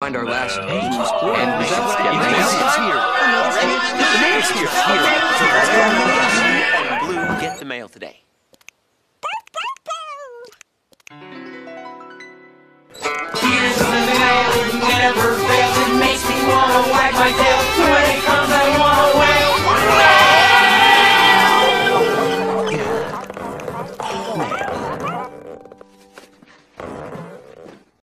find our last clues. And the mail is here. And Blue, get the mail today. Here's the mail, it never fails. It makes me wanna wag my tail.